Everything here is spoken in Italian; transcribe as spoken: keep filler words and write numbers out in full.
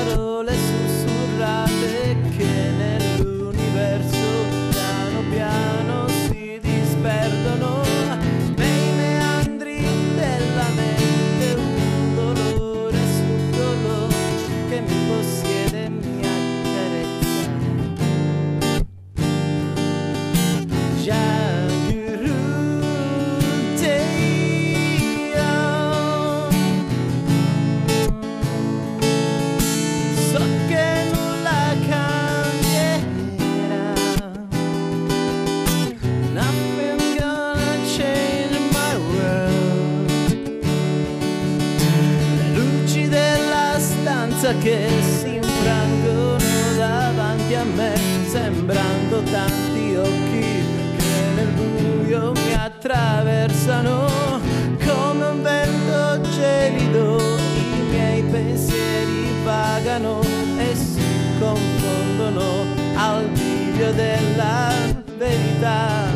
parole sussurrate che nell'universo piano piano si disperdono nei meandri della mente, un dolore subdolo che mi possiede e mi accarezza. So che nulla cambierà, nothing gonna change my world. Le luci della stanza che si infrangono davanti a me, sembrando tanti occhi che nel buio mi attraversano come un vento gelido. I miei pensieri vagano e si confondono al bivio della verità.